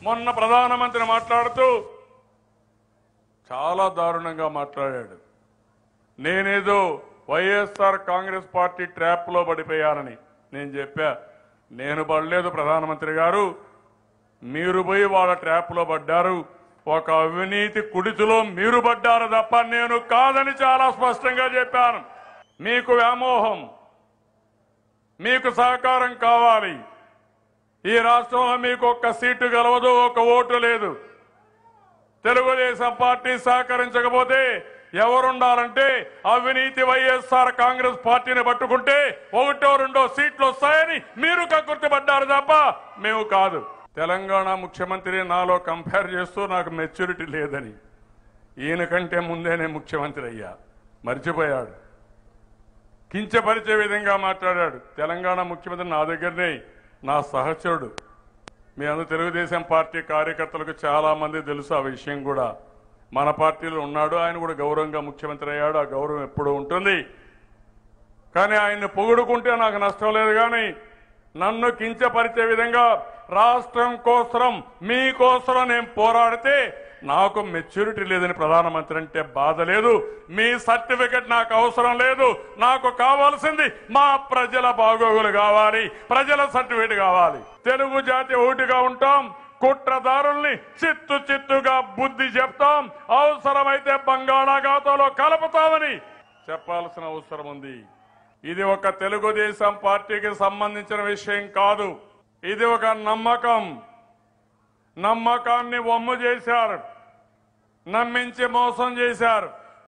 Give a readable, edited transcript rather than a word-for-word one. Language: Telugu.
మొన్న ప్రధానమంత్రి మాట్లాడుతూ చాలా దారుణంగా మాట్లాడాడు. నేనేదో వైఎస్ఆర్ కాంగ్రెస్ పార్టీ ట్రాప్ లో పడిపోయానని నేను చెప్పా. నేను పడలేదు ప్రధానమంత్రి గారు, మీరు పోయి వాళ్ళ ట్రాప్ లో పడ్డారు. ఒక అవినీతి కుడితిలో మీరు పడ్డారు తప్ప నేను కాదని చాలా స్పష్టంగా చెప్పాను. మీకు వ్యామోహం, మీకు సహకారం కావాలి. ఈ రాష్ట్రంలో మీకు ఒక్క సీటు గెలవదు, ఒక ఓటు లేదు. తెలుగుదేశం పార్టీ సహకరించకపోతే ఎవరుండాలంటే అవినీతి వైఎస్ఆర్ కాంగ్రెస్ పార్టీని పట్టుకుంటే ఒకటో రెండో సీట్లు వస్తాయని మీరు కక్కుర్తిపడ్డారు తప్ప మేము కాదు. తెలంగాణ ముఖ్యమంత్రి నాలో కంపేర్ చేస్తూ నాకు మెచ్యూరిటీ లేదని, ఈయన కంటే ముందేనే ముఖ్యమంత్రి అయ్యా, మర్చిపోయాడు. కించపరిచే విధంగా మాట్లాడాడు. తెలంగాణ ముఖ్యమంత్రి నా దగ్గరనే, నా సహచరుడు. మీ అందరూ తెలుగుదేశం పార్టీ కార్యకర్తలకు చాలా మంది తెలుసు ఆ విషయం కూడా. మన పార్టీలో ఉన్నాడు, ఆయన కూడా గౌరవంగా ముఖ్యమంత్రి అయ్యాడు. ఆ గౌరవం ఎప్పుడూ ఉంటుంది. కానీ ఆయన్ని పొగుడుకుంటే నాకు నష్టం లేదు. కానీ నన్ను కించపరిచే విధంగా రాష్ట్రం కోసం మీకోసం నేను పోరాడితే నాకు మెచ్యూరిటీ లేదని ప్రధానమంత్రి అంటే బాధ లేదు. మీ సర్టిఫికెట్ నాకు అవసరం లేదు. నాకు కావాల్సింది మా ప్రజల బాగోగులు కావాలి, ప్రజల సర్టిఫికెట్ కావాలి. తెలుగు జాతి ఒకటిగా ఉంటాం. కుట్రదారుల్ని చిత్తు చిత్తుగా బుద్ధి చెప్తాం. అవసరమైతే బంగాళాఖాతంలో కలుపుతామని చెప్పాల్సిన అవసరం ఉంది. ఇది ఒక తెలుగుదేశం పార్టీకి సంబంధించిన విషయం కాదు. ఇది ఒక నమ్మకం. నమ్మకాన్ని వమ్ము చేశారు, నమ్మించి మోసం చేశారు.